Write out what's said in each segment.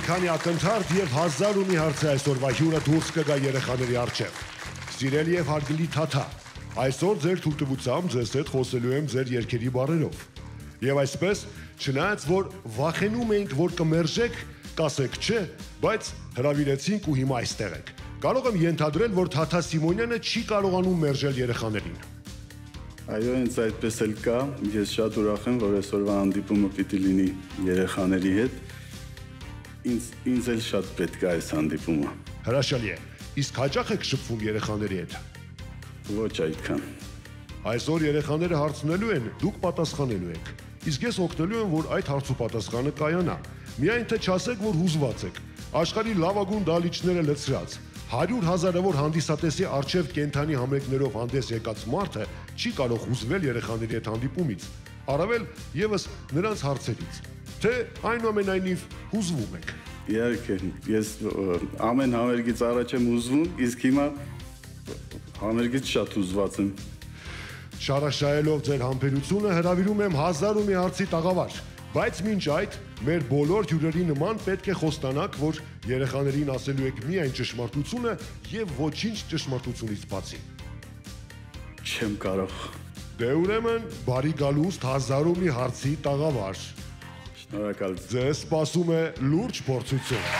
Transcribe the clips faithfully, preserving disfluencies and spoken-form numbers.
քանի ակնթարթ եւ հազար ու մի հարց է այսօրվա հյուրը դուրս կգա երեխաների առջև։ Սիրելի եւ հարգելի Թաթա, այսօր ձեր թույլտվությամբ ձեզ հետ խոսելու եմ ձեր երգերի բառերով։ Եվ այսպես, չնայած որ վախենում էինք, որ կմերժեք, կասեք չէ, բայց հրավիրեցինք ու հիմա այստեղ եք։ Կարող եմ ենթադրել, որ Թաթա Սիմոնյանը չի կարողանում մերժել երեխաներին։ Այո, ինձ այդպես էլ կա, ես շատ ուրախ եմ, որ այսօրվա հանդիպումը պիտի լինի երեխաների հետ։ Ինձ ինձ էլ շատ պետք է այս հանդիպումը։ Հրաշալի է։ Իսկ հաճախ եք շփվում երեխաների հետ։ Ոչ այդքան։ Այսօր երեխաները հարցնելու են, դուք պատասխանելու եք։ Իսկ ես օգնելու եմ, որ այդ հարց ու պատասխանը կայանա։ Միայն թե չասեք, որ հուզված եք։ Աշխարհի լավագույն դալիճները լցրած, հարյուր հազարավոր հանդիսատեսի առջև կենթանի համերգներով հանդես եկած մարդը չի կարող հուզվել երեխաների հետ հանդիպումից, առավել եւս նրանց հարցերից, թե այնուամենայնիվ հուզվում եք։ Իհարկե, ես ամեն համերգից առաջ եմ հուզվում, իսկ հիմա համերգից շատ հուզված եմ։ Շարաշահելով ձեր համբերությունը հրավիրում եմ հազար ու մի հարցի տաղավար, բայց մինչ այդ մեր բոլոր հյուրերի նման պետք է խոստանաք, որ երեխաներին ասելու եք միայն ճշմարտությունը եւ ոչինչ ճշմարտությունից բացի։ Չեմ կարող։ Դե ուրեմն բարի գալուստ հազար ու մի հարցի տաղավար։ Շնորհակալ։ Ձեզ սպասում է լուրջ փորձություն։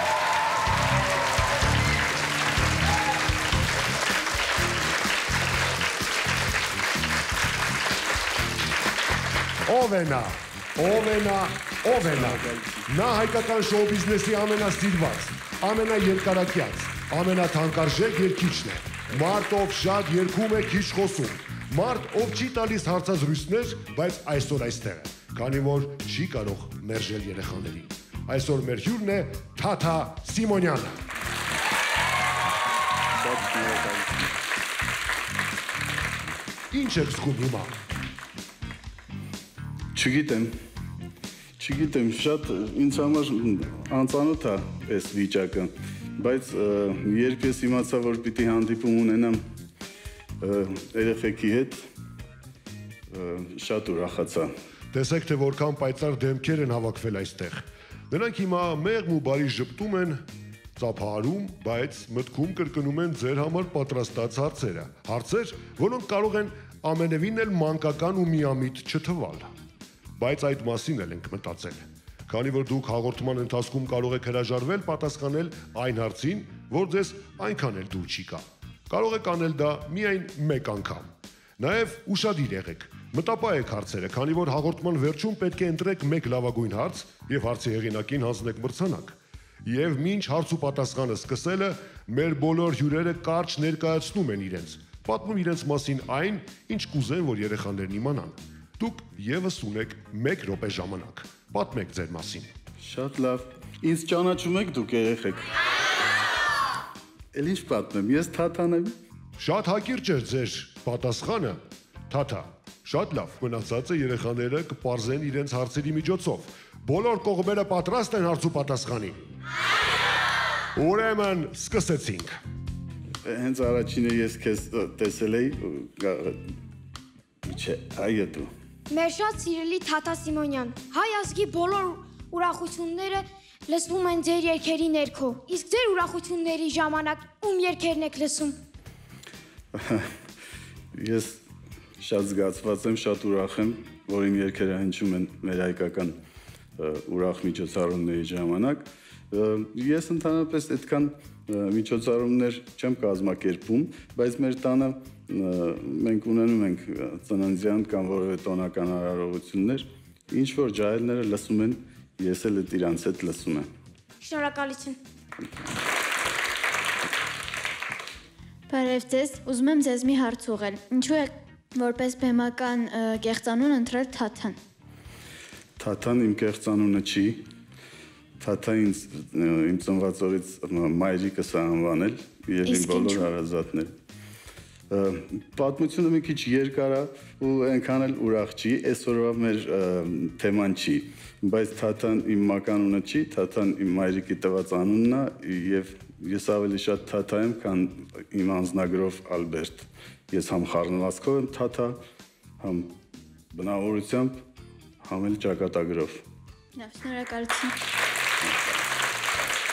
Ով է նա, ով է նա, ով է նա։ Նա հայկական շոու բիզնեսի ամենասիրված, ամենաերկարակյաց, ամենաթանկարժեք երգիչն է։ Մարդ, ով շատ երգում է, քիչ խոսում։ Մարդ, ով չի տալիս հարցազրույցներ, բայց այսօր այստեղ է, քանի որ չի կարող մերժել երեխաներին։ Այսօր մեր հյուրն է Թաթա Սիմոնյանը։ Ինչ եք զգում հիմա։ Չգիտեմ, չգիտեմ, շատ ինձ համար անծանոթ է այս վիճակը, բայց երբ ես իմացա, որ պիտի հանդիպում ունենամ երեխեքի հետ, շատ ուրախացա։ Տեսեք, թե որքան պայծառ դեմքեր են հավաքվել այստեղ։ Նրանք հիմա մեղմ ու բարի ժպտում են, ծափահարում, բայց մտքում կրկնում են ձեր համար պատրաստած հարցերը։ Հարցեր, որոնք կարող են ամենևին էլ մանկական ու միամիտ չթվալ։ Բայց այդ մասին էլ ենք մտածել, քանի որ դուք հաղորդման ընթացքում կարող եք հրաժարվել պատասխանել այն հարցին, որ ձեզ այնքան էլ դուր չի գա։ Կարող եք անել դա միայն մեկ անգամ։ Նաև ուշադիր եղեք, մտապահեք հարցերը, քանի որ հաղորդման վերջում պետք է ընտրեք մեկ լավագույն հարց եւ հարցի հեղինակին հանձնեք մրցանակ։ Եվ մինչ հարց ու պատասխանը սկսելը, մեր բոլոր հյուրերը կարճ ներկայացնում են իրենց, պատմում իրենց մասին այն, ինչ կուզեն, որ երեխաներն իմանան։ Դուք եւս ունեք մեկ րոպե ժամանակ։ Պատմեք ձեր մասին։ Շատ լավ։ Ինձ ճանաչում եք դուք երեխեք։ Էլ ինչ պատմեմ, ես Թաթան եմ։ Շատ հակիրճ էր ձեր պատասխանը, Թաթա։ Շատ լավ, մնացածը երեխաները կպարզեն իրենց հարցերի միջոցով։ Բոլոր կողմերը պատրաստ են հարց ու պատասխանի։ Ուրեմն սկսեցինք։ Հենց առաջինը ես քեզ տեսել էի, չէ, այո դու։ Մեր շատ սիրելի Թաթա Սիմոնյան, հայ ազգի բոլոր ուրախությունները լսվում են ձեր երգերի ներքո, իսկ ձեր ուրախությունների ժամանակ ում երգերն եք լսում։ Ես շատ զգացված եմ, շատ ուրախ եմ, որ իմ երգերը հնչում են մեր հայկական ուրախ միջոցառումների ժամանակ։ Ես ընդհանրապես այդքան միջոցառումներ չեմ կազմակերպում, բայց մեր տանը մենք ունենում ենք ծննդյան կամ որևէ տոնական արարողություններ, ինչ որ ջահելները լսում են, ես էլ այդ իրանց հետ լսում եմ։ Շնորհակալություն։ Բարև ձեզ, ուզում եմ ձեզ մի հարց ուղղել։ Ինչու է որպես բեմական կեղծանուն ընտրել Թաթան։ Թաթան իմ կեղծանունը չի։ Թաթա ինձ իմ ծնված օրից մայրիկս է անվանել եւ իմ բոլոր հարազատներ։ Պատմությունը մի քիչ երկար է ու այնքան էլ ուրախ չի, այսօրվա մեր թեման չի, բայց Թաթան իմ մականունը չի, Թաթան իմ մայրիկի տված անունն է եւ ես ավելի շատ Թաթա եմ, քան իմ անձնագրով Ալբերտ։ Ես համ խառնվածքով եմ Թաթա, համ բնավորությամբ, համ էլ ճակատագրով։ Լավ, շնորհակալություն։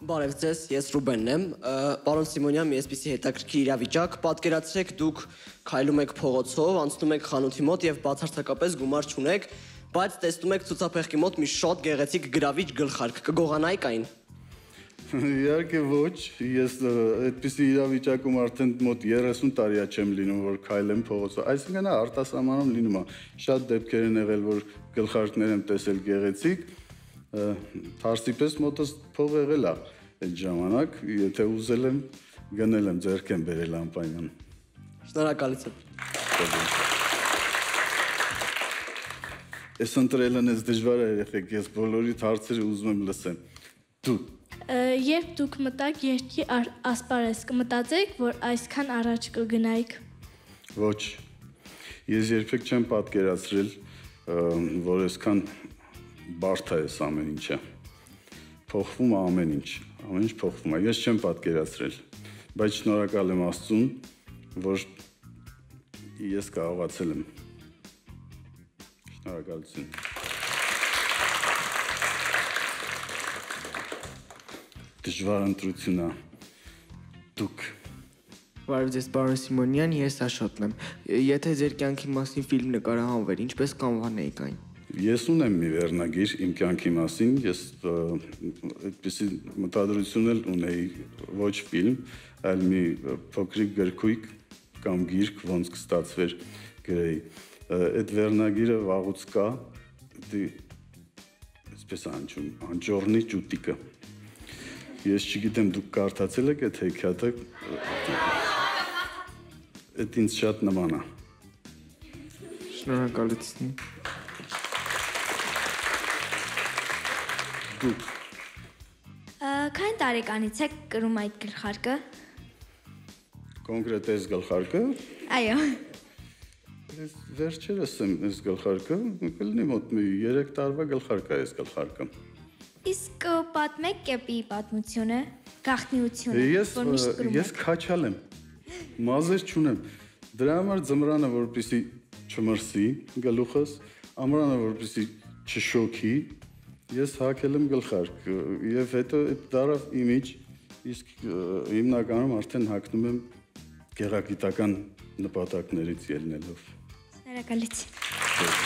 Բարև ձեզ, ես Ռուբենն եմ, պարոն Սիմոնյան, մի այսպիսի հետաքրքիր իրավիճակ, պատկերացրեք դուք քայլում եք փողոցով, անցնում եք խանութի մոտ եւ բացարձակապես գումար չունեք, բայց տեսնում եք ցուցափեղկի մոտ մի շատ գեղեցիկ գրավիչ գլխարկ, կգողանայիք այն։ Իհարկե ոչ, ես այդպիսի իրավիճակում արդեն մոտ երեսուն տարի չեմ լինում, որ քայլեմ փողոցով, այսինքն արտասահմանում լինում է, շատ դեպքեր են եղել, որ գլխարկներ եմ տեսել գեղեցիկ, թարսիպես մոտս փող եղել է այդ ժամանակ, եթե ուզել եմ, գնել եմ, ձեռք եմ բերել անպայման։ Շնորհակալություն։ Ես ընտրելն ես դժվար է երեխեք, ես բոլորի հարցերը ուզում եմ լսեմ։ Դու Երբ դուք մտաք երկի ասպարեզ, կմտածեիք, որ այսքան առաջ կգնայիք։ Ոչ։ Ես երբեք չեմ պատկերացրել, որ այսքան բարդ է այս ամեն ինչը։ Փոխվում է ամեն ինչ, ամեն ինչ փոխվում է։ Ես չեմ պատկերացրել, բայց շնորհակալ եմ Աստծուն, որ ես կարողացել եմ։ Շնորհակալություն։ Դժվար ընտրություն է։ Դուք։ Բարև ձեզ, պարոն Սիմոնյան, ես Աշոտն եմ։ Եթե ձեր կյանքի մասին ֆիլմ նկարահանվեր, ինչպես կանվանեիք այն։ Ես ունեմ մի վերնագիր իմ կյանքի մասին, ես այդպիսի մտադրություն էլ ունեի ոչ ֆիլմ, այլ մի փոքրիկ գրքույկ կամ գիրք, ոնց կստացվեր գրեի։ Այդ վերնագիրը վաղուց կա, այսպես անջում, անջորնի ճուտիկը։ Ես չգիտեմ, դուք կարդացել եք այդ հեքիաթը, այդ ինձ շատ նման է։ Շնորհակալություն։ Դուք։ Քանի տարեկանից եք կրում այդ գլխարկը։ Կոնկրետ այս գլխարկը։ Այո։ Ես վերջերս եմ այս գլխարկը, կլինի մոտ մի երեք տարվա գլխարկ է այս գլխարկը։ Իսկ պատմեք կեպի պատմությունը, գաղտնիությունը, Ես ես քաչալ եմ։ Մազեր չունեմ։ Դրա համար ձմռանը որպեսի չմրսի գլուխս, ամռանը որպեսի չշոքի, ես հագել եմ գլխարկ եւ հետո այդ դարավ իմիջ, իսկ հիմնականում արդեն հագնում եմ գեղագիտական նպատակներից ելնելով։ Շնորհակալություն։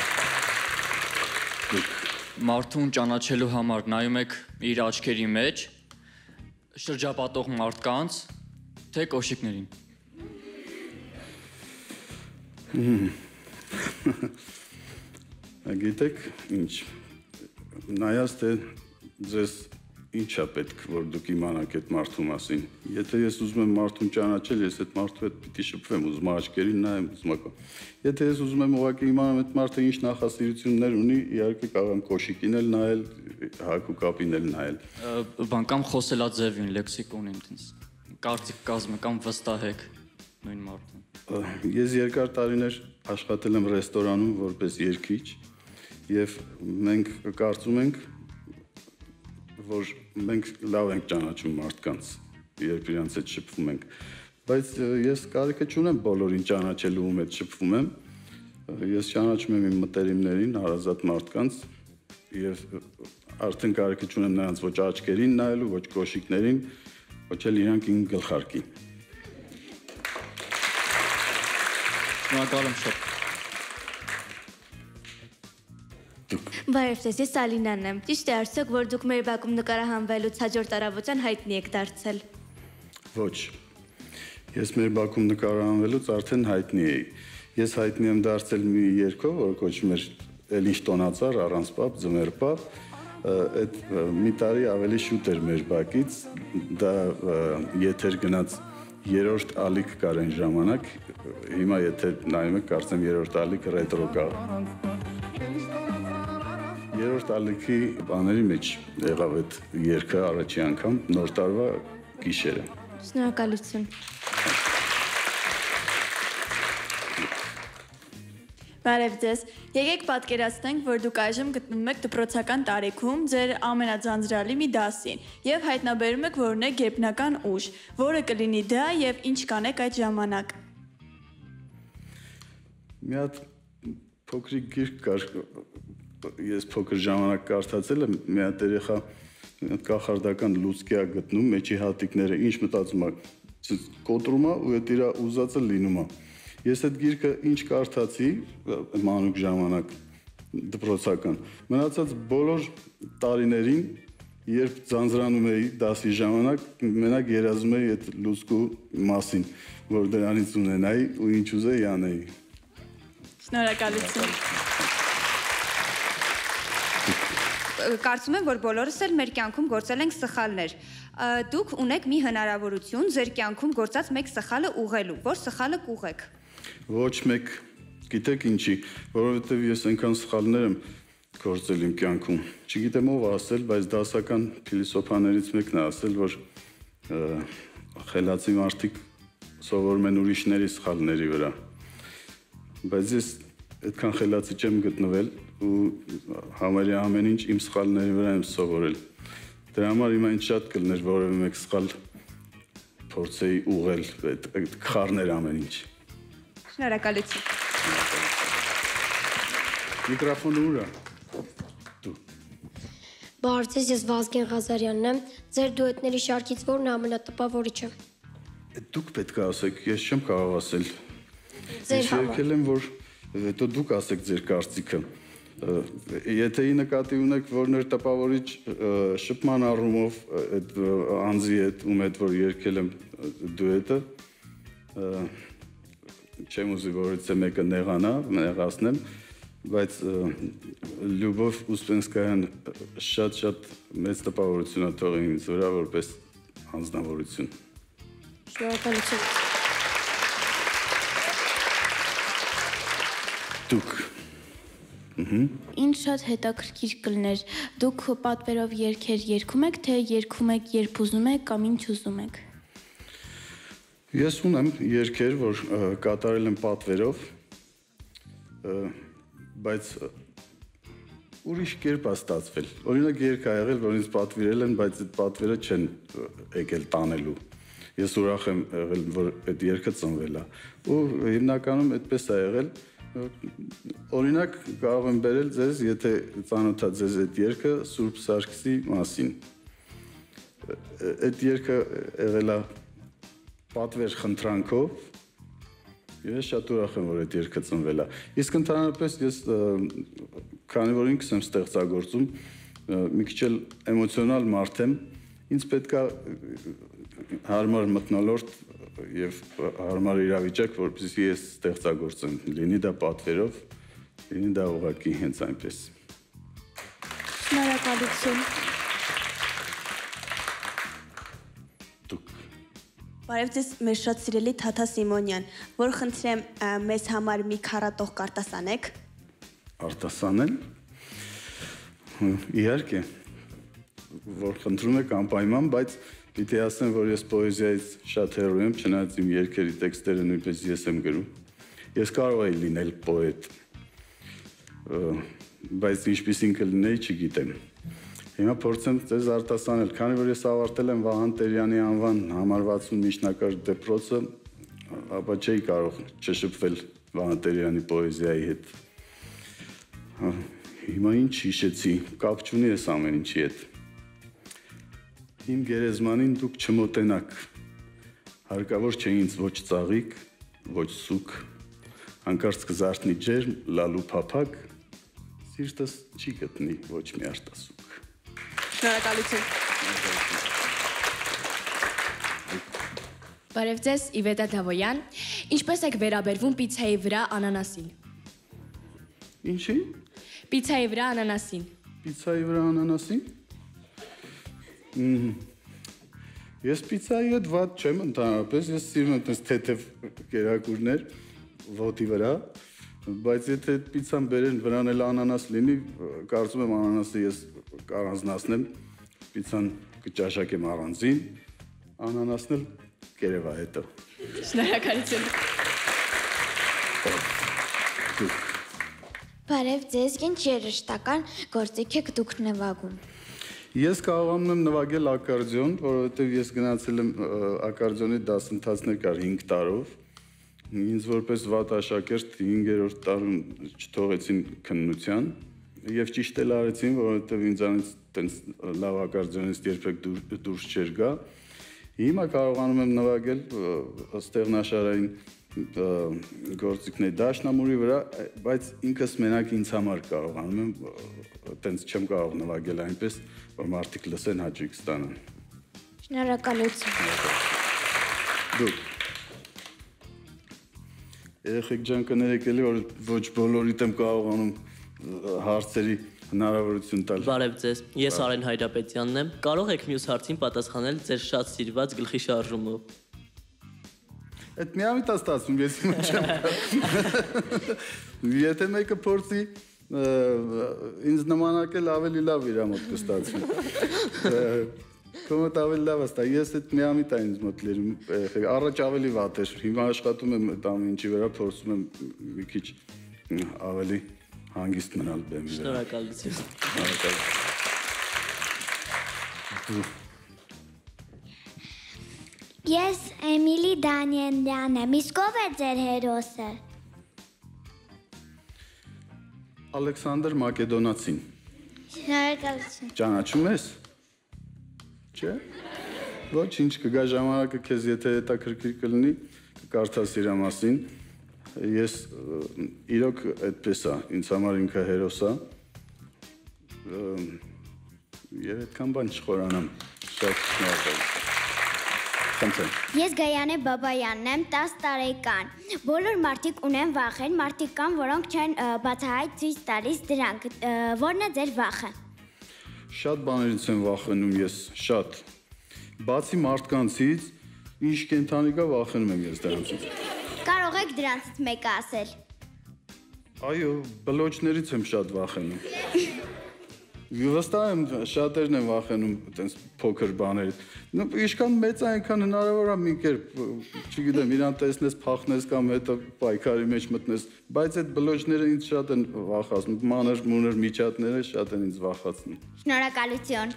Մարդուն ճանաչելու համար նայում եք իր աչքերի մեջ, շրջապատող մարդկանց, թե կոշիկներին։ Գիտեք ինչ, նայած թե ձեզ ինչ է պետք, որ դուք իմանաք այդ մարդու մասին։ Եթե ես ուզում եմ մարդուն ճանաչել, ես այդ մարդու հետ պիտի շփվեմ, ուզում աչքերին նայեմ, ուզում ակա։ Եթե ես ուզում եմ ուղղակի իմանամ այդ մարդը ինչ նախասիրություններ ունի, իհարկե կարող եմ կոշիկին էլ նայել, հագուկապին էլ նայել։ Բան կամ խոսելաձևին, լեքսիկոնին, կարծիք կազմը կամ վստահեք նույն մարդուն։ Ես երկար տարիներ աշխատել եմ ռեստորանում որպես երգիչ եւ մենք կարծում ենք, որ մենք լավ ենք ճանաչում մարդկանց, երբ իրանց հետ շփվում ենք, բայց ես կարիքը չունեմ բոլորին ճանաչելու ում հետ շփվում եմ, ես ճանաչում եմ իմ մտերիմներին, հարազատ մարդկանց եւ արդեն կարիքը չունեմ նրանց ոչ աչքերին նայելու, ոչ կոշիկներին, ոչ էլ իրանք իմ գլխարկին։ Շնորհակալ եմ շատ։ Բարև ձեզ, ես Ալինան եմ։ Ճիշտ է արդյոք, որ դուք մեր բակում նկարահանվելուց հաջորդ առավոտյան հայտնի եք դարձել։ Ոչ։ Ես մեր բակում նկարահանվելուց արդեն հայտնի էի։ Ես հայտնի եմ դարձել մի երգով, որ կոչվում էր «Էլ ինչ տոնածառ, առանց պապ, ձմեռ պապ», այդ մի տարի ավելի շուտ էր մեր բակից, դա եթեր գնաց երրորդ ալիք կար այն ժամանակ, հիմա եթե նայում եք, կարծեմ երրորդ ալիքը ռետրո կա։ Երրորդ ալիքի բաների մեջ եղավ այդ երգը առաջի անգամ նոր տարվա գիշերը։ Շնորհակալություն։ Բարև ձեզ։ Եկեք պատկերացնենք, որ դուք այժմ գտնվում եք դպրոցական տարիքում ձեր ամենաձանձրալի մի դասին եւ հայտնաբերում եք, որ ունեք գերբնական ուժ, որը կլինի դա եւ ինչ կանեք այդ ժամանակ։ Մի հատ փոքրիկ գիրք կար, ես փոքր ժամանակ կարդացել եմ, մի հատ երեխա կախարդական լուցկի է գտնում, մեջի հատիկները ինչ մտածում է, կոտրում է ու այդ իր ուզածը լինում է։ Ես այդ գիրքը ինչ կարդացի մանուկ ժամանակ դպրոցական, մնացած բոլոր տարիներին, երբ ձանձրանում էի դասի ժամանակ, մենակ երազում էի այդ լուցկու մասին, որ դրանից ունենայի ու ինչ ուզեի անեի։ Շնորհակալություն։ Կարծում եմ, որ բոլորս էլ մեր կյանքում գործել ենք սխալներ։ Դուք ունեք մի հնարավորություն ձեր կյանքում գործած մեկ սխալը ուղղելու, որ սխալը կուղեք։ Ոչ մեկ, գիտեք ինչի, որովհետև ես այնքան սխալներ եմ գործել իմ կյանքում։ Չգիտեմ ով ասել, բայց դասական փիլիսոփաներից մեկն է ասել, որ խելացի մարդիկ սովորում են ուրիշների սխալների վրա։ Բայց ես այդքան խելացի չեմ գտնվել ու համարյա ամեն ինչ իմ սխալների վրա եմ սովորել։ Դրա համար հիմա ինձ շատ կլներ որևէ մեկ սխալ փորձեի ուղղել, այդ խառներ ամեն ինչ։ Շնորհակալություն։ Միկրոֆոնը ուր է։ Դու։ Բարև ձեզ, ես Վազգեն Ղազարյանն եմ։ Ձեր դուետների շարքից որն է ամենատպավորիչը։ Դուք պետք է ասեք, ես չեմ կարող ասել։ Ձեր համար։ Եկել եմ, որ հետո դուք ասեք ձեր կարծիքը։ Եթե ի նկատի ունեք, որ ներտպավորիչ շփման առումով այդ անձի հետ ում հետ որ երգել եմ դուետը, չեմ ուզի որից է մեկը նեղանա, նեղացնեմ, բայց Լյուբով Ուսպենսկայան շատ-շատ մեծ տպավորություն է թողել ինձ վրա որպես անձնավորություն։ Շնորհակալություն։ Դուք Ինչ շատ հետաքրքիր կլներ, դուք պատվերով երգեր երգում եք, թե երգում եք երբ ուզում եք կամ ինչ ուզում եք։ Ես ունեմ երգեր, որ կատարել եմ պատվերով, բայց ուրիշ կերպ է ստացվել։ Օրինակ երգ ա եղել, որ ինձ պատվիրել են, բայց այդ պատվերը չեն եկել տանելու։ Ես ուրախ եմ եղել, որ այդ երգը ծնվել է։ Ու հիմնականում այդպես է եղել։ Օրինակ կարող եմ բերել ձեզ, եթե ծանոթա ձեզ այդ երգը Սուրբ Սարգսի մասին։ Այդ երգը եղել է պատվեր խնդրանքով, ես շատ ուրախ եմ, որ այդ երգը ծնվել է։ Իսկ ընդհանրապես ես, քանի որ ինքս եմ ստեղծագործում, մի քիչ էլ էմոցիոնալ մարդ եմ, ինձ պետք է հարմար մթնոլորտ եւ հարմար իրավիճակ, որպեսզի ես ստեղծագործեմ, լինի դա պատվերով, լինի դա ուղղակի հենց այնպես։ Շնորհակալություն։ Դուք։ Բարև ձեզ, մեր շատ սիրելի Թաթա Սիմոնյան, որ խնդրեմ մեզ համար մի քառատող կարտասանեք։ Արտասանել։ Իհարկե, որ խնդրում եք անպայման, բայց Պիտի ասեմ, որ ես պոեզիայից շատ հեռու եմ, չնայած իմ երգերի տեքստերը նույնպես ես եմ գրում։ Ես կարող էի լինել պոետ, բայց ինչպիսին կլինեի, չգիտեմ։ Հիմա փորձեմ ձեզ արտասանել, քանի որ ես ավարտել եմ Վահան Տերյանի անվան համարվածուն միջնակարգ դպրոցը, ապա չէի կարող չշփվել Վահան Տերյանի պոեզիայի հետ։ Հիմա ինչ հիշեցի, կապ չունի ես ամեն ինչի հետ։ Իմ գերեզմանին դուք չմոտենաք, հարկավոր չէ ինձ ոչ ծաղիկ, ոչ սուկ, հանկարծ կզարթնի ջերմ, լալու փափակ, սիրտս չի գտնի ոչ մի արտասուկ։ Շնորհակալություն։ Բարև ձեզ, Իվետա Դավոյան, ինչպես եք վերաբերվում պիցայի վրա անանասին։ Ինչի։ Պիցայի վրա անանասին։ Պիցայի վրա անանասին։ Ես պիցայի հետ վատ չեմ ընդհանրապես, ես սիրում եմ տես թեթև կերակուրներ ոտի վրա, բայց եթե պիցան բերեն վրան էլ անանաս լինի, կարծում եմ անանասը ես կառանձնացնեմ, պիցան կճաշակեմ առանձին, անանասն էլ կերևա հետո։ Շնորհակալություն։ Բարև ձեզ, ինչ երաժշտական գործիք եք դուք նվագում։ Ես կարողանում եմ նվագել ակարդեոն, որովհետև ես գնացել եմ ակարդեոնի դասընթացներ կար հինգ տարով։ Ինձ որպես վատ աշակերտ հինգերորդ տարում չթողեցին քննության, Եվ ճիշտ էլ արեցին, որովհետև ինձանից տենց լավակարդիոնիստ երբեք դուրս չէր գա։ Հիմա կարողանում եմ նվագել ստեղնաշարային գործիքներ դաշնամուրի վրա, բայց ինքս մենակ ինձ համար կարողանում եմ, տենց չեմ կարող նվագել այնպես, որ մարդիկ լսեն հաճույք ստանան։ Շնորհակալություն։ Դուք երեխեք ջան կներեք էլի, որ ոչ բոլորիդ եմ կարողանում հարցերի հնարավորություն տալ։ Բարև ձեզ, ես Արեն Հայրապետյանն եմ, կարող եք մյուս հարցին պատասխանել ձեր շատ սիրված գլխի շարժումով։ Այդ միամիտ է ստացվում, ես հիմա չեմ կարող։ Եթե մեկը փորձի ինձ նմանակել ավելի լավ իր մոտ կստացվի։ Կոմոդ ավելի լավ աստ, ես այդ միամիտ է ինձ մոտ լերում, առաջ ավելի վատ էր, հիմա աշխատում եմ այդ ամեն ինչի վրա, փորձում եմ մի քիչ ավելի հանգիստ մնալ բեմի վրա։ Շնորհակալություն։ Ես Էմիլի Դանիելյանն եմ, իսկ ով է ձեր հերոսը։ Ալեքսանդր Մակեդոնացին։ Շնորհակալություն։ Ճանաչում ես։ Չէ։ Ոչինչ, կգա ժամանակը քեզ եթե հետաքրքիր կլինի, կկարդաս իր մասին։ Ես իրոք այդպես է, ինձ համար ինքը հերոս է։ Եվ այդքան բան չխորանամ։ Շատ շնորհակալ։ Խնդրեմ։ Ես Գայանե Բաբայանն եմ, տասը տարեկան։ Բոլոր մարդիկ ունեն վախեր, մարդիկ կան, որոնք չեն բացահայտ ցույց տալիս դրանք։ Որն է ձեր վախը։ Շատ բաներից եմ վախենում ես, շատ։ Բացի մարդկանցից, ինչ կենդանի կա վախենում եմ ես դրանցից։ Կարող եք դրանցից մեկը ասել։ Այո, բլոճներից եմ շատ վախենում։ Վստահ եմ շատերն են վախենում այտենց փոքր բաներից։ Ինչքան մեծ է, այնքան հնարավոր է մի կերպ, չգիտեմ, իրան տեսնես, փախնես կամ հետո պայքարի մեջ մտնես, բայց այդ բլոճները ինձ շատ են վախացնում, մանր մունր միջատները շատ են ինձ վախացնում։ Շնորհակալություն։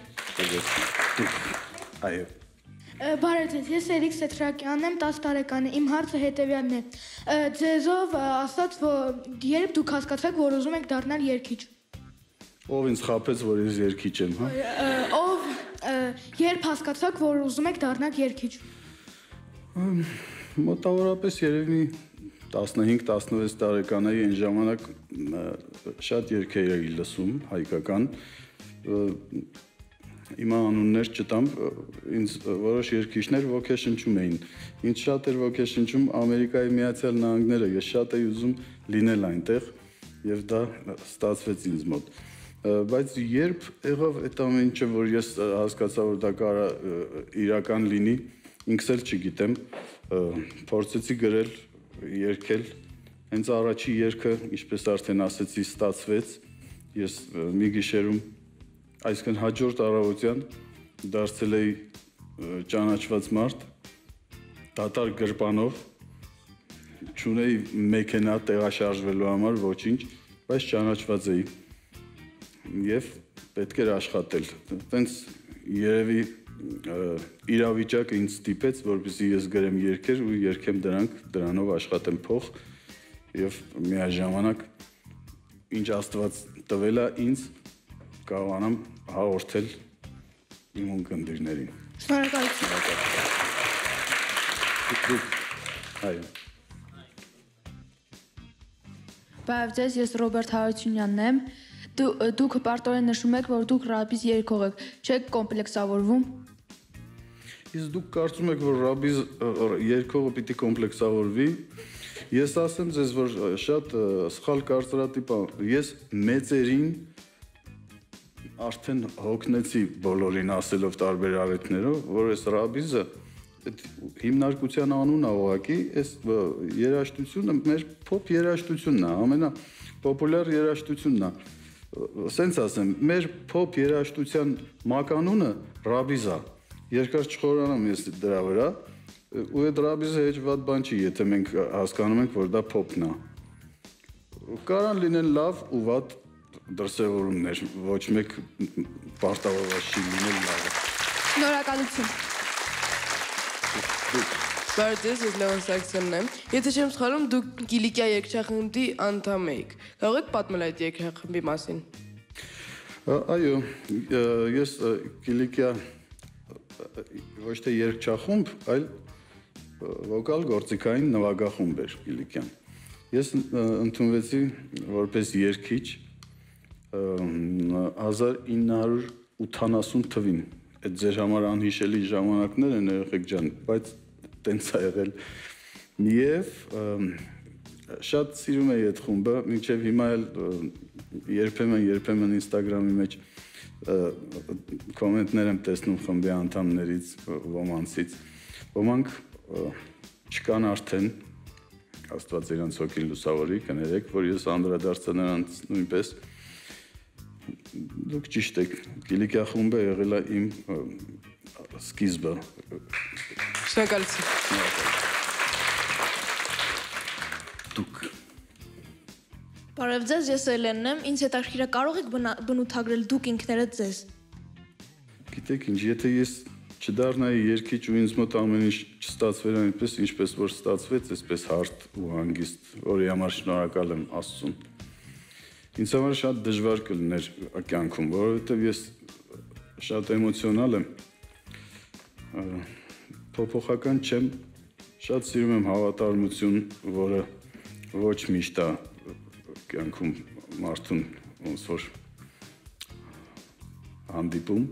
Այո։ Բարև ձեզ, ես Էրիկ Սեթրակյանն եմ, տասը տարեկան եմ, իմ հարցը հետևյալն է։ Ձեզով ասաց, որ երբ դուք հասկացաք, որ ուզում եք դառնալ երգիչ։ Ով ինձ խաբեց, որ ես երգիչ եմ, հա։ Ով երբ հասկացաք, որ ուզում եք դառնալ երգիչ։ Մոտավորապես երևի տասնհինգ տասնվեց տարեկան էի, այն ժամանակ շատ երգեր էի լսում, հայկական։ Հիմա անուններ չտամ, ինձ որոշ երգիչներ ոգեշնչում էին։ Ինձ շատ էր ոգեշնչում Ամերիկայի Միացյալ Նահանգները, ես շատ էի ուզում լինել այնտեղ եւ դա ստացվեց ինձ մոտ։ Բայց երբ եղավ այդ ամեն ինչը, որ ես հասկացա, որ դա կարա իրական լինի, ինքս էլ չգիտեմ, փորձեցի գրել, երգել, հենց առաջի երգը, ինչպես արդեն ասեցի, ստացվեց, ես մի գիշերում, այսինքն հաջորդ առավոտյան դարձել էի ճանաչված մարդ, դատարկ գրպանով, չունեի մեքենա տեղաշարժվելու համար ոչինչ, բայց ճանաչված էի եւ պետք էր աշխատել։ Տենց երևի իրավիճակը ինձ ստիպեց, որպեսզի ես գրեմ երգեր ու երգեմ դրանք, դրանով աշխատեմ փող եւ միաժամանակ ինչ Աստված տվել է ինձ կարողանամ հաղորդել իմ ունկնդիրներին։ Շնորհակալություն։ Այո։ Բարև ձեզ, ես Ռոբերտ Հարությունյանն եմ։ Դուք պարտորեն նշում եք, որ դուք ռաբիզ երգող եք, չեք կոմպլեքսավորվում։ Իսկ դուք կարծում եք, որ ռաբիզ երգողը պիտի կոմպլեքսավորվի։ Ես ասեմ ձեզ, որ շատ սխալ կարծրատիպ է։ Ես մեծերին արդեն հոգնեցի բոլորին ասելով տարբեր առիթներով, որ այս ռաբիզը հիմնարկության անունն է ուղղակի, այս երաժշտությունը մեր փոփ երաժշտությունն է, ամենապոպուլյար երաժշտությունն է։ Սենց ասեմ, մեր փոփ երաժշտության մականունը ռաբիզ է։ Երկար չխորանամ ես դրա վրա, ու այդ ռաբիզը հեչ վատ բան չի, եթե մենք հասկանում ենք, որ դա փոփն է։ Կարան լինեն լավ ու վատ դրսևորումներ, ոչ մեկ պարտավորված չի լինել լավը։ Շնորհակալություն։ Բարև ձեզ, ես Լևոն Սարգսյանն եմ։ Եթե չեմ սխալվում, դուք Կիլիկիա երգչախմբի անդամ եք։ Կարող եք պատմել այդ երգչախմբի մասին։ Այո, ես Կիլիկիա ոչ թե երգչախումբ, այլ վոկալ գործիքային նվագախումբ էր Կիլիկյան։ Ես ընդունվեցի որպես երգիչ հազար ինը հարյուր ութանասուն թվին։ Այդ ձեր համար անհիշելի ժամանակներ են երեխեք ջան, բայց տենց է եղել։ Եվ շատ սիրում էի այդ խումբը, մինչև հիմա էլ երբեմն երբեմն Instagram-ի մեջ կոմենտներ եմ տեսնում խմբի անդամներից, ոմանցից։ Ոմանք չկան արդեն, Աստված իրանց հոգին լուսավորի, կներեք, որ ես անդրադարձա նրանց նույնպես։ Դուք ճիշտ եք, Կիլիկիա խումբը եղել է իմ սկիզբը։ Շնորհակալություն։ Դուք։ Բարև ձեզ, ես Էլենն եմ, ինձ հետաքրքիր է, կարող եք բնութագրել դուք ինքներդ ձեզ։ Գիտեք ինչ, եթե ես չդառնայի երգիչ ու ինձ մոտ ամեն ինչ չստացվեր այնպես, ինչպես որ ստացվեց, այսպես հարթ ու հանգիստ, որի համար շնորհակալ եմ Աստծուն։ Ինձ համար շատ դժվար կլիներ կյանքում, որովհետև ես շատ էմոցիոնալ եմ, փոփոխական չեմ, շատ սիրում եմ հավատարմություն, որը ոչ միշտ է կյանքում մարդուն ոնց որ հանդիպում,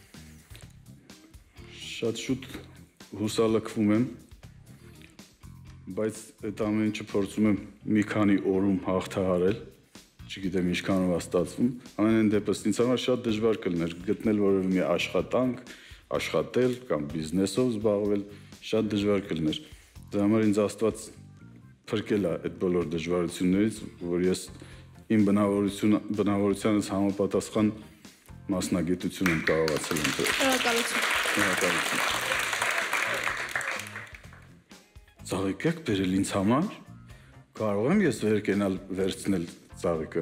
շատ շուտ հուսալքվում եմ, բայց այդ ամեն ինչը փորձում եմ մի քանի օրում հաղթահարել, չգիտեմ ինչքանով է ստացվում, ամենայն դեպս ինձ համար շատ դժվար կլիներ գտնել որևէ մի աշխատանք, աշխատել կամ բիզնեսով զբաղվել, շատ դժվար կլիներ։ Դրա համար ինձ Աստված փրկել է այդ բոլոր դժվարություններից, որ ես իմ բնավորությանս համապատասխան մասնագիտություն եմ կարողացել ընտրել։ Շնորհակալություն։ Շնորհակալություն։ Ծաղիկ եք բերել ինձ համար, կարող եմ ես վեր կենալ վերցնել ծաղիկը։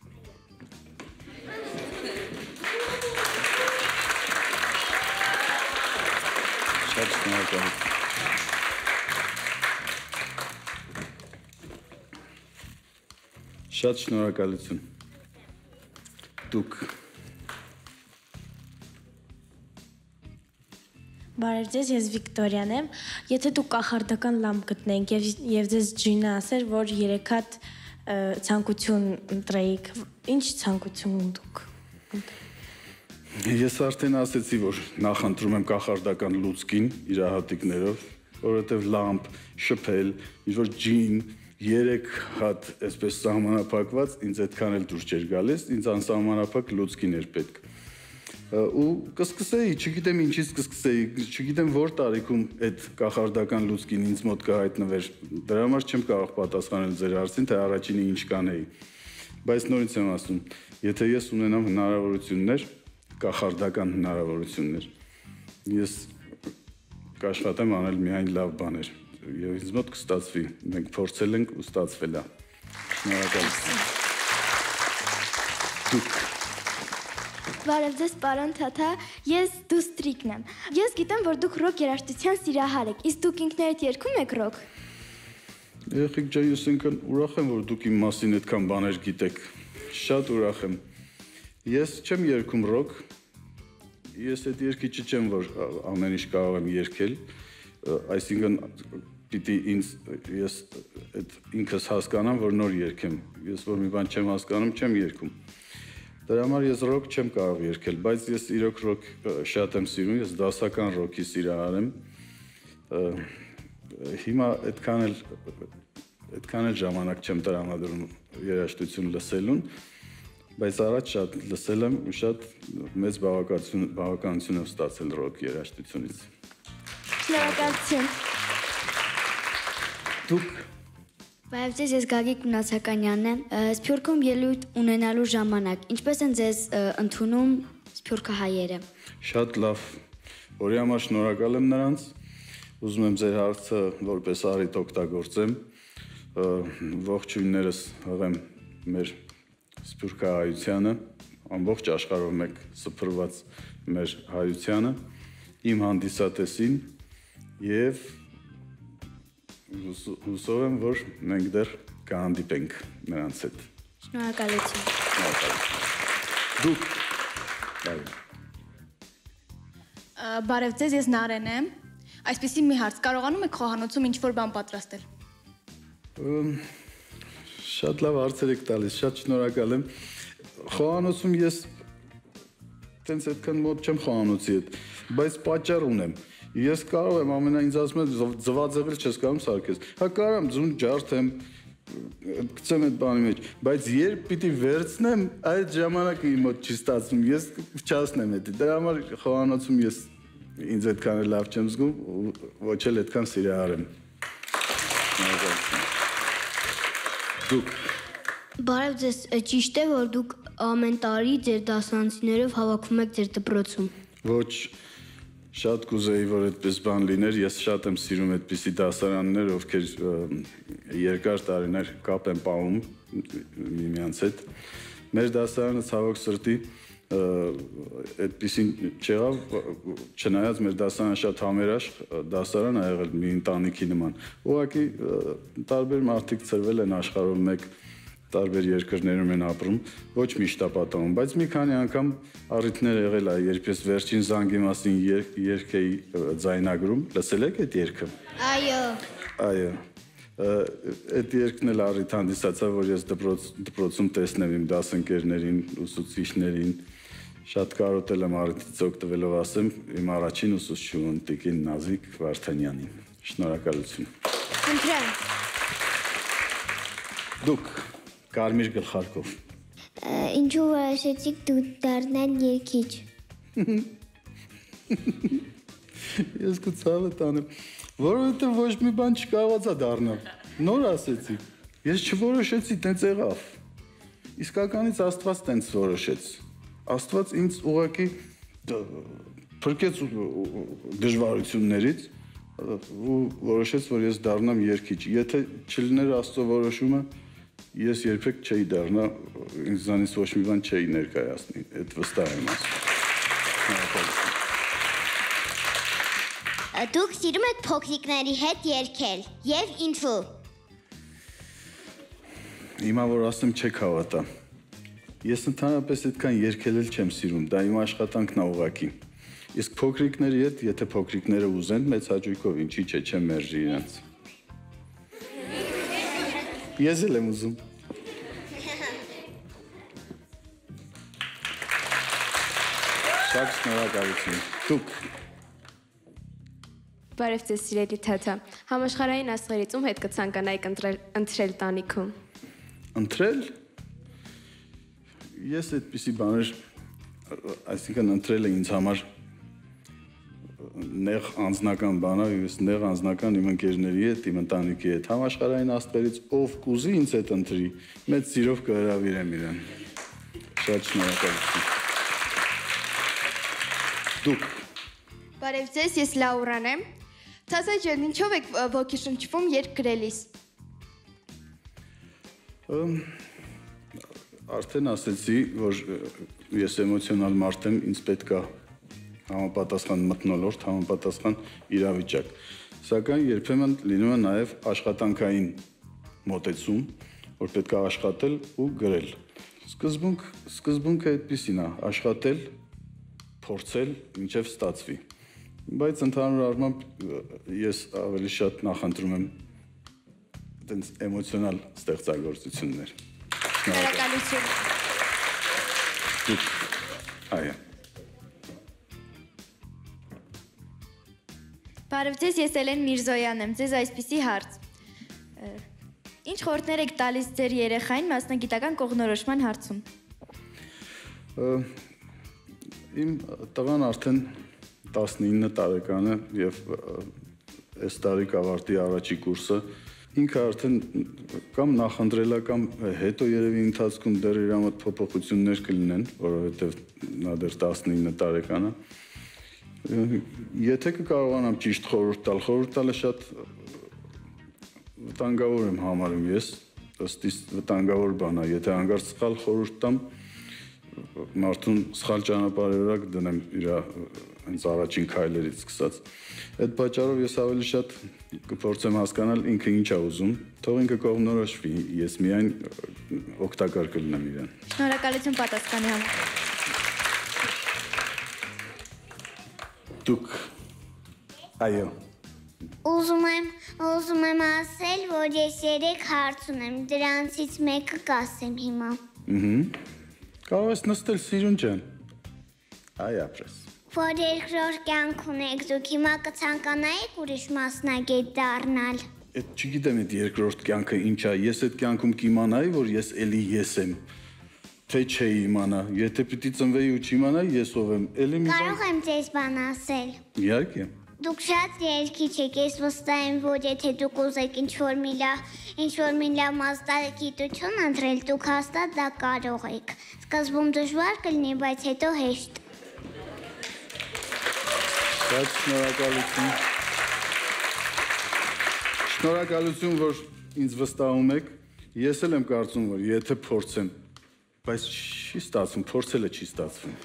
Շատ շնորհակալություն։ Շատ շնորհակալություն։ Դուք Բարև ձեզ, ես Վիկտորիան եմ։ Եթե դուք կախարդական լամբ գտնենք եւ եւ ձեզ ջինը ասեր, որ երեք հատ ցանկություն ընտրեիք, ինչ ցանկություն դուք։ Ես արդեն ասեցի, որ նախընտրում եմ կախարդական լուցկին իր հատիկներով, որովհետեւ լամբ, շփել, ինչ որ ջին, երեք հատ այսպես սահմանափակված, ինձ այդքան էլ դուրս չէր գալիս, ինձ անսահմանափակ լուցկին էր պետք։ Ու կսկսեի, չգիտեմ ինչից կսկսեի, չգիտեմ որ տարիքում այդ կախարդական լուցկին ինձ մոտ կհայտնվեր, դրա համար չեմ կարող պատասխանել ձեր հարցին, թե առաջինը ինչ կանեի, բայց նորից եմ ասում, եթե ես ունենամ հնարավորություններ, կախարդական հնարավորություններ, ես կաշխատեմ անել միայն լավ բաներ, և ինձ մոտ կստացվի, մենք փորձել ենք ու ստացվել է, շնորհակալություն։ Դուք Բարև ձեզ, պարոն Թաթա, ես Դուստրիկն եմ։ Ես գիտեմ, որ դուք ռոք երաժշտության սիրահար եք, իսկ դուք ինքներդ երգում եք ռոք։ Երեխեք ջան, ես ինքն ուրախ եմ, որ դուք իմ մասին այդքան բաներ գիտեք։ Շատ ուրախ եմ։ Ես չեմ երգում ռոք։ Ես այդ երգիչը չեմ, որ ամեն ինչ կարող եմ երգել, այսինքն պիտի ինձ ես այդ ինքս հասկանամ, որ նոր երգեմ։ Ես որ մի բան չեմ հասկանում, չեմ երգում։ Դրա համար ես ռոք չեմ կարող երգել, բայց ես իրոք ռոք շատ եմ սիրում, ես դասական ռոքի սիրահար եմ։ Հիմա այդքան էլ այդքան էլ ժամանակ չեմ տրամադրում երաժշտություն լսելուն, բայց առաջ շատ լսել եմ ու շատ մեծ բավականություն եմ ստացել ռոք երաժշտությունից։ Շնորհակալություն։ Դուք Բարև ձեզ, ես Գագիկ Մնացականյանն եմ։ Սփյուռքում ելույթ ունենալու ժամանակ ինչպես են ձեզ ընդունում սփյուռքահայերը։ Շատ լավ, որի համար շնորհակալ եմ նրանց։ Ուզում եմ ձեր հարցը որպես առիթ օգտագործեմ, ողջույններս հղեմ մեր սփյուռքահայությանը, ամբողջ աշխարհով մեկ սփռված մեր հայությանը, իմ հանդիսատեսին եւ հուսով եմ, որ մենք դեռ կհանդիպենք նրանց հետ։ Շնորհակալություն։ Շնորհակալություն։ Դուք Բարև ձեզ, ես Նարեն եմ։ Այսպեսի մի հարց, կարողանում եք խոհանոցում ինչ-որ բան պատրաստել։ Շատ լավ հարցեր եք տալիս, շատ շնորհակալ եմ։ Խոհանոցում ես տենց այդքան մոտ չեմ խոհանոցի հետ, բայց պատճառ ունեմ։ Ես կարող եմ ամենայն ինձ ասում եմ ձվածեղել չես կարում սարքես։ Հա կարամ ձուն ջարդեմ, գցեմ այդ բանի մեջ, բայց երբ պիտի վերցնեմ, այդ ժամանակը իմ մոտ չի ստացվում, ես չասնեմ էդի։ Դրա համար խոհանոցում ես ինձ այդքան լավ չեմ զգում, ոչ էլ այդքան սիրահար եմ։ Դուք Բարև ձեզ, ճիշտ է, որ դուք ամեն տարի ձեր դասարանցիներով հավաքում եք ձեր դպրոցում։ Ոչ, շատ կուզեի, որ այդպես բան լիներ, ես շատ եմ սիրում այդպիսի դասարաններ, ովքեր երկար տարիներ կապ են պահում միմյանց հետ։ Մեր դասարանը ցավոք սրտի այդպիսին չեղավ, չնայած մեր դասարանը շատ համերաշխ դասարան ա եղել մի ընտանիքի նման։ Ուղղակի տարբեր մարդիկ ծրվել են աշխարհում, մեկ տարբեր երկրներում են ապրում, ոչ միշտ է պատահում, բայց մի քանի անգամ առիթներ եղել է, երբ ես վերջին զանգի մասին երգ էի ձայնագրում, լսել եք այդ երգը։ Այո։ Այո։ Այդ երգն էլ առիթ հանդիսացավ, որ ես դպրոցում տեսնեմ իմ դասընկերներին, ուսուցիչներին, շատ կարոտել եմ առիթից օգտվելով ասեմ իմ առաջին ուսուցչուհուն տիկին Նազիկ Վարդանյանին։ Շնորհակալություն։ Խնդրեմ։ Դուք կարմիր գլխարկով։ Ինչու որոշեցիք դու դառնալ երգիչ։ Ես կցավը տանեմ, որովհետև ոչ մի բան չկարողացա դառնալ։ Նոր ասեցի։ Ես չորոշեցի, տենց եղավ։ Իսկականից Աստված տենց որոշեց։ Աստված ինձ ուղղակի փրկեց դժվարություններից ու որոշեց, որ ես դառնամ երգիչ։ Եթե չլիներ Աստծո որոշումը, ես երբեք չէի դառնա, ինձանից ոչ մի բան չէի ներկայացնի, այդ վստահ եմ ասում։ Դուք սիրում եք փոքրիկների հետ երգել, եւ ինչու։ Հիմա որ ասեմ չեք հավատա։ Ես ընդհանրապես այդքան երգել չեմ սիրում, դա իմ աշխատանքն է ուղղակի։ Իսկ փոքրիկների հետ, եթե փոքրիկները ուզեն, մեծ հաճույքով ինչի՞ չէ, չեմ մերժի իրենց։ Ես էլ եմ ուզում։ Շատ շնորհակալություն։ Դուք Բարև ձեզ սիրելի թաթա։ Համաշխարհային աստղերից ում հետ կցանկանայիք ընտրել տանիքում։ Ընտրել։ Ես այդպիսի բաներ, այսինքն ընտրելը ինձ համար նեղ անձնական բան է, ես նեղ անձնական իմ ընկերների հետ, իմ ընտանիքի հետ, համաշխարհային աստղերից ով կուզի ինձ հետ ընտրի, մեծ սիրով կհրավիրեմ իրեն։ Շատ շնորհակալություն։ Դուք Բարև ձեզ, ես Լաուրան եմ։ Թաթա ջան, ինչով եք ոգեշնչվում երգ գրելիս։ Արդեն ասեցի, որ ես էմոցիոնալ մարդ եմ, ինձ պետք է համապատասխան մթնոլորտ, համապատասխան իրավիճակ։ Սակայն երբեմն լինում է նաև աշխատանքային մոտեցում, որ պետք է աշխատել ու գրել։ Սկզբունք, սկզբունքը այդպիսին է, աշխատել, փորձել, մինչև ստացվի։ Բայց ընդհանուր առմամբ ես ավելի շատ նախընտրում եմ այդպես էմոցիոնալ ստեղծագործություններ։ Շնորհակալություն։ Դուք, այո։ Բարև ձեզ, ես Էլեն Միրզոյան եմ, ձեզ այսպիսի հարց։ Ինչ խորհուրդներ եք տալիս ձեր երեխային մասնագիտական կողմնորոշման հարցում։ Իմ տղան արդեն տասնինը տարեկան է եւ այս տարի կավարտի առաջի կուրսը։ Ինքը արդեն կամ նախընտրելա կամ հետո երևի ընթացքում դեռ իր մոտ փոփոխություններ կլինեն, որովհետև նա դեռ տասնինը տարեկան է։ Եթե կկարողանամ ճիշտ խորհուրդ տալ, խորհուրդ տալը շատ վտանգավոր եմ համարում ես, ըստ իս վտանգավոր բան է, եթե հանկարծ սխալ խորհուրդ տամ, մարդուն սխալ ճանապարհի վրա կդնեմ իր հենց առաջին քայլերից սկսած։ Այդ պատճառով ես ավելի շատ կփորձեմ հասկանալ ինքը ինչ է ուզում, թող ինքը կողմնորոշվի, ես միայն օգտակար կլինեմ իրեն։ Շնորհակալություն պատասխանի համար։ Դուք այո Ուզում եմ, ուզում եմ ասել, որ ես երեք հարց ունեմ, դրանցից մեկը կասեմ հիմա։ Ահա։ Կարող ես նստել Սիրուն ջան։ Այ ապրես։ Որ երկրորդ կյանք ունեք, դուք հիմա կցանկանայիք ուրիշ մասնագետ դառնալ։ Այդ չգիտեմ այդ երկրորդ կյանքը ինչ է, ես այդ կյանքում կիմանայի, որ ես էլի ես եմ։ Թե չէի իմանա, եթե պիտի ծնվեի ու չիմանայի, ես ով եմ, էլի մի Կարող եմ ձեզ բան ասել։ Իհարկե։ Դուք շատ երկիչ եք, ես վստահ եմ, որ եթե դուք ուզեք ինչ-որ մի լավ, ինչ-որ մի լավ մասնագիտություն ընտրել, դուք հաստատ դա կարող եք։ Սկզբում դժվար կլինի, բայց հետո հեշտ։ Շատ շնորհակալություն։ Շնորհակալություն, որ ինձ վստահում եք։ Ես էլ եմ կարծում, որ եթե փորձեմ, բայց չի ստացվում, փորձելը չի ստացվում։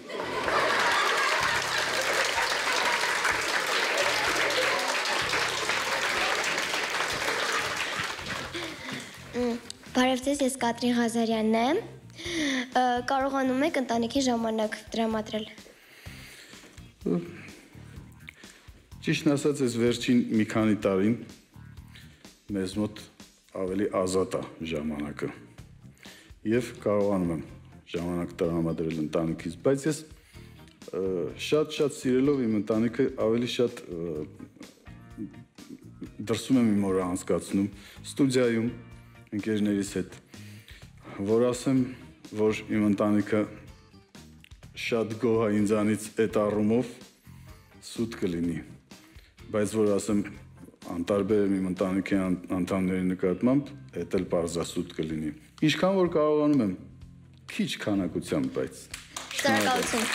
Բարև ձեզ, ես Կատրին Ղազարյանն եմ։ Կարողանում եք ընտանիքի ժամանակ դրամատրել։ Ճիշտն ասած, ես վերջին մի քանի տարին մեզ մոտ ավելի ազատ է ժամանակը։ Եվ կարողանում եմ ժամանակ տրամադրել ընտանիքից, բայց ես շատ-շատ սիրելով իմ ընտանիքը ավելի շատ դրսում եմ իմ օրը անցկացնում, ստուդիայում ընկերներիս հետ, որ ասեմ, որ իմ ընտանիքը շատ գոհ է ինձանից այդ առումով սուտ կլինի, բայց որ ասեմ անտարբեր եմ իմ ընտանիքի անդամների նկատմամբ, այդ էլ պարզասուտ կլինի։ Ինչքան որ կարողանում եմ, քիչ քանակությամբ, բայց Շնորհակալություն։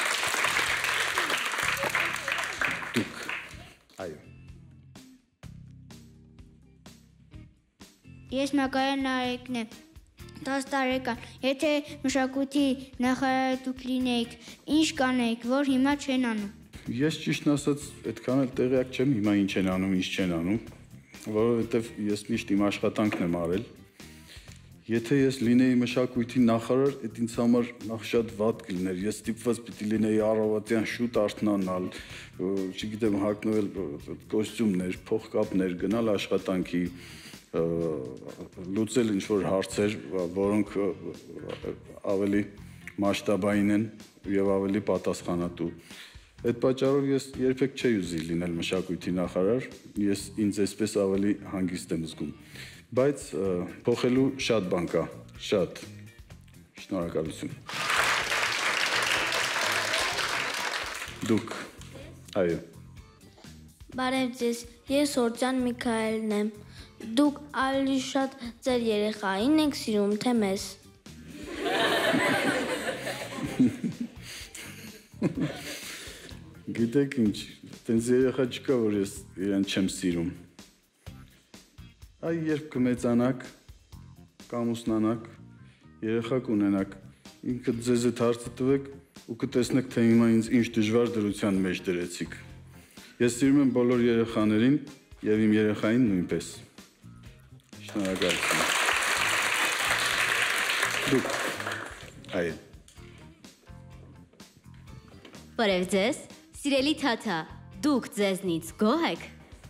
Դուք, այո։ Ես Մակարեն Նարեկն եմ, տասը տարեկան, եթե մշակույթի նախարարը դուք լինեիք, ինչ կանեիք, որ հիմա չեն անում։ Ես ճիշտն ասած, այդքան էլ տեղյակ չեմ հիմա ինչ են անում, ինչ չեն անում, որովհետև ես միշտ իմ աշխատանքն եմ արել։ Եթե ես լինեի մշակույթի նախարար, այդ ինձ համար նախ շատ վատ կլիներ։ Ես ստիպված պիտի լինեի առավոտյան շուտ արթնանալ, չգիտեմ, հագնվել կոստյումներ, փողկապներ, գնալ աշխատանքի, լուծել ինչ-որ հարցեր, որոնք ավելի մասշտաբային են և ավելի պատասխանատու։ Այդ պատճառով ես երբեք չէի ուզի լինել մշակույթի նախարար, ես ինձ այսպես ավելի հանգիստ եմ զգում։ Բայց փոխելու շատ բան կա, շատ շնորհակալություն։ Դուք, այո։ Բարև ձեզ, ես Օրծյան Միքայելն եմ։ Դուք ավելի շատ ձեր երեխային եք սիրում, թե մեզ։ Գիտեք ինչ, տենց երեխա չկա, որ ես իրեն չեմ սիրում։ Այ երբ կմեծանաք, կամ ուսնանաք, երեխա կունենաք, ինքը ձեզ այդ հարցը տվեք ու կտեսնեք, թե հիմա ինձ ինչ դժվար դրության մեջ դրեցիք։ Ես սիրում եմ բոլոր երեխաներին և իմ երեխային նույնպես։ Շնորհակալություն։ Դուք, այո։ Բարև ձեզ, սիրելի թաթա, դուք ձեզնից գոհ եք։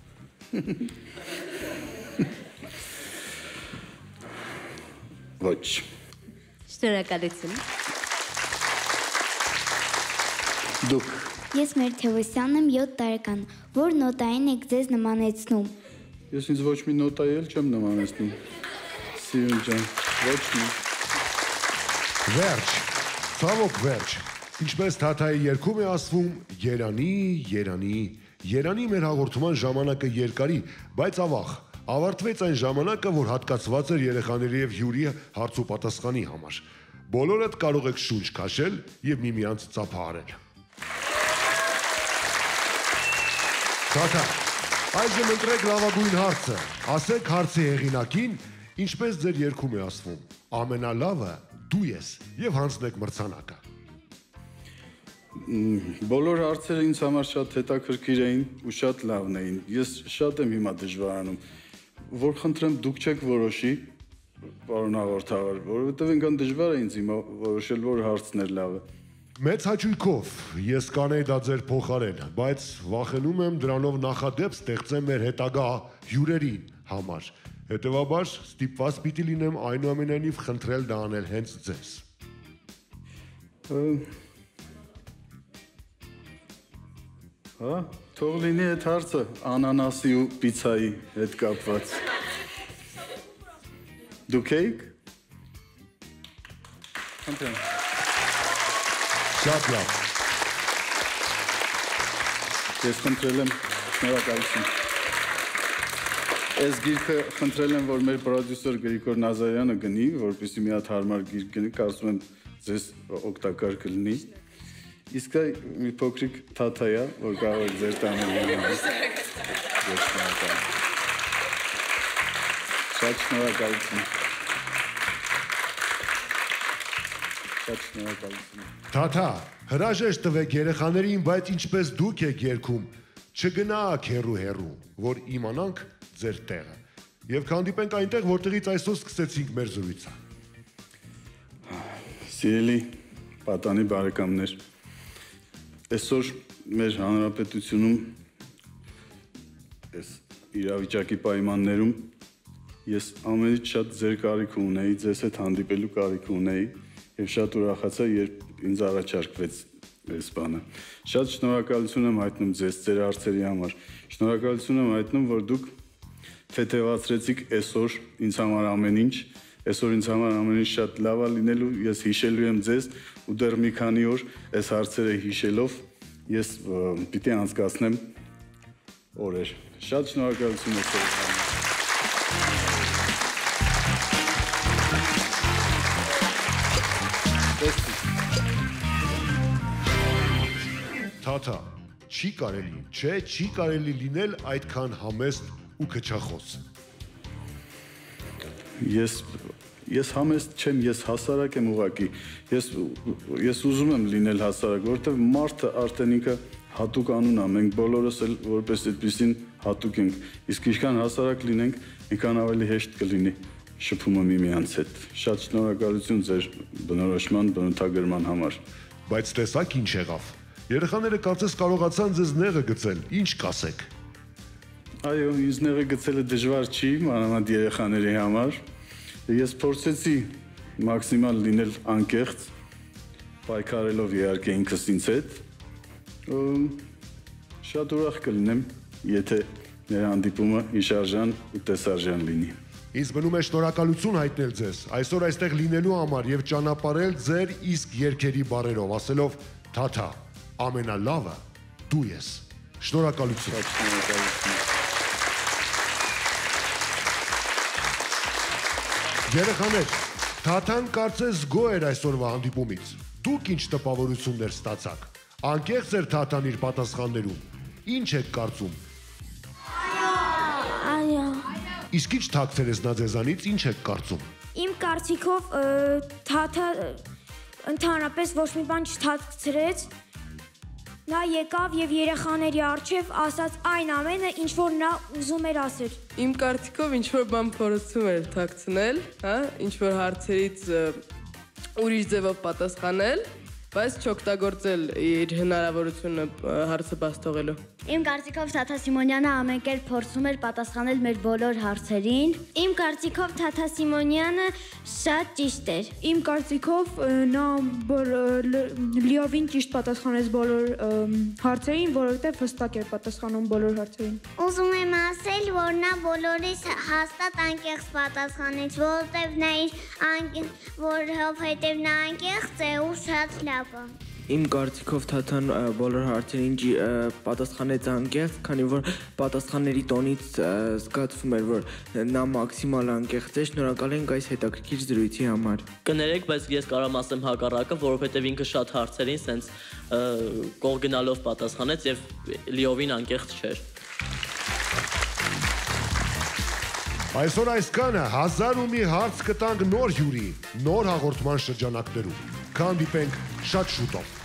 Ոչ։ Շնորհակալություն։ Դուք։ Ես Մերթևոսյանն եմ, յոթ տարեկան, որ նոտային եք ձեզ նմանեցնում։ Ես ինձ ոչ մի նոտայի էլ չեմ նմանեցնում։ Սիրուն ջան, ոչ մի։ Վերջ, ցավոք վերջ։ Ինչպես Թաթայի երգում է ասվում, երանի, երանի, երանի մեր հաղորդման ժամանակը երկարի, բայց ավաղ, ավարտվեց այն ժամանակը, որ հատկացված էր երեխաների և հյուրի հարց ու պատասխանի համար։ Բոլորդ կարող եք շունչ քաշել և միմյանց ծափահարել։ Թաթա, այժմ ընտրեք լավագույն հարցը, ասեք հարցի հեղինակին, ինչպես ձեր երգում է ասվում, ամենալավը դու ես և հանձնեք մրցանակը։ Բոլոր հարցերը ինձ համար շատ հետաքրքիր էին ու շատ լավն էին։ Ես շատ եմ հիմա դժվարանում, որ խնդրեմ դուք չեք որոշի, պարոն հաղորդավար, որովհետև այնքան դժվար է ինձ հիմա որոշել, որ հարցն էր լավը։ Մեծ հաճույքով ես կանեի դա ձեր փոխարեն, բայց վախենում եմ դրանով նախադեպ ստեղծեմ մեր հետագա հյուրերի համար։ Հետևաբար ստիպված պիտի լինեմ այնուամենայնիվ խնդրել դա անել հենց ձեզ։ Հա, թող լինի այդ հարցը անանասի ու պիցայի հետ կապված։ Դուք եք։ Խնդրեմ։ Շատ լավ։ Ես խնդրել եմ, շնորհակալություն։ Այս գիրքը խնդրել եմ, որ մեր պրոդյուսեր Գրիգոր Նազարյանը գնի, որպեսզի մի հատ հարմար գիրք գնի, կարծում եմ ձեզ օգտակար կլինի։ Իսկ այ մի փոքրիկ թաթա է, որ կարող եք ձեր տանել։ Շատ շնորհակալություն։ Շատ շնորհակալություն։ Թաթա, հրաժեշտ տվեք երեխաներին, բայց ինչպես դուք եք երգում, չգնաք հեռու-հեռու, որ իմանանք ձեր տեղը։ Եվ կհանդիպենք այնտեղ, որտեղից այսօր սկսեցինք մեր զրույցը։ Սիրելի պատանի բարեկամներ, այսօր մեր հանրապետությունում այս իրավիճակի պայմաններում ես ամենից շատ ձեր կարիքը ունեի, ձեզ հետ հանդիպելու կարիքը ունեի եւ շատ ուրախացա, երբ ինձ առաջարկվեց այս բանը։ Շատ շնորհակալություն եմ հայտնում ձեզ ձեր հարցերի համար։ Շնորհակալություն եմ հայտնում, որ դուք թեթևացրեցիք այսօր ինձ համար ամեն ինչ, այսօր ինձ համար ամեն ինչ շատ լավ է լինելու, ես հիշելու եմ ձեզ ու դեռ մի քանի օր այս հարցերը հիշելով ես պիտի անցկացնեմ օրեր։ Շատ շնորհակալություն եմ։ Թաթա, չի կարելի, չէ, չի կարելի լինել այդքան համեստ ու քչախոս։ Ես ես համեստ չեմ, ես հասարակ եմ ուղակի։ Ես ես ուզում եմ լինել հասարակ, որովհետև մարդը արդեն ինքը հատուկ անուն է, մենք բոլորս էլ որպես այդպեսին հատուկ ենք։ Իսկ ինչքան հասարակ լինենք, այնքան ավելի հեշտ կլինի շփումը միմյանց հետ։ Շատ շնորհակալություն ձեր բնորոշման, բնութագրման համար։ Բայց տեսակ ինչ եղավ։ Երեխաները կարծես կարողացան ձեզ նեղը գցել, ինչ կասեք։ Այո, ինձ նեղը գցելը դժվար չի, մանավանդ երեխաների համար։ Ես փորձեցի մաքսիմալ լինել անկեղծ, պայքարելով իհարկե ինքս ինձ հետ։ Շատ ուրախ կլինեմ, եթե մեր հանդիպումը հիշարժան ու տեսարժան լինի։ Ինձ մնում է շնորհակալություն հայտնել ձեզ այսօր այստեղ լինելու համար եւ ճանապարհել ձեր իսկ երգերի բառերով, ասելով Թաթա, ամենալավը դու ես։ Շնորհակալություն։ Երեխաներ, Թաթան կարծես գոհ էր այսօրվա հանդիպումից։ Դուք ինչ տպավորություններ ստացաք։ Անկեղծ էր Թաթան իր պատասխաններում։ Ինչ եք կարծում։ Այո։ Իսկ ինչ թաքցրեց նա ձեզանից, ինչ եք կարծում։ Իմ կարծիքով Թաթա ընդհանրապես ոչ մի բան չթաքցրեց։ Նա եկավ եւ երեխաների առջև ասաց այն ամենը, ինչ որ նա ուզում էր ասել։ Իմ կարծիքով ինչ որ բան փորձում էր թաքցնել, հա, ինչ որ հարցերից ուրիշ ձևով պատասխանել, բայց չօգտագործել իր հնարավորությունը հարցը բաց թողելու։ Իմ կարծիքով Թաթա Սիմոնյանը ամեն կերպ փորձում էր պատասխանել մեր բոլոր հարցերին։ Իմ կարծիքով Թաթա Սիմոնյանը շատ ճիշտ էր։ Իմ կարծիքով նա լիովին ճիշտ պատասխանեց բոլոր հարցերին, որովհետև հստակ էր պատասխանում բոլոր հարցերին։ Ուզում եմ ասել, որ նա բոլորից հաստատ անկեղծ պատասխանեց, որովհետև նա իր որովհետև նա անկեղծ է ու շատ լավ է։ Իմ կարծիքով Թաթան բոլոր հարցերին պատասխանեց անկեղծ, քանի որ պատասխանների տոնից զգացվում էր, որ նա մաքսիմալ անկեղծ է։ Շնորհակալ ենք այս հետաքրքիր զրույցի համար։ Կներեք, բայց ես կարող եմ ասեմ հակառակը, որովհետև ինքը շատ հարցերին սենց կողմ գնալով պատասխանեց եւ լիովին անկեղծ չէր։ Այսօր այսքանը հազար ու մի հարց կտանք նոր հյուրի, նոր հաղորդման շրջանակներում։ Կհանդիպենք շատ շուտով։